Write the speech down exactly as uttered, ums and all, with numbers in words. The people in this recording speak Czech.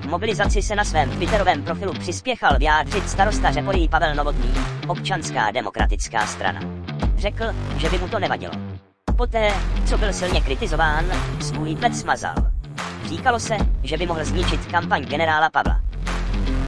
mobilizaci se na svém twitterovém profilu přispěchal vyjádřit starosta Řeporyjí Pavel Novotný, Občanská demokratická strana. Řekl, že by mu to nevadilo. Poté, co byl silně kritizován, svůj tweet smazal. Říkalo se, že by mohl zničit kampaň generála Pavla.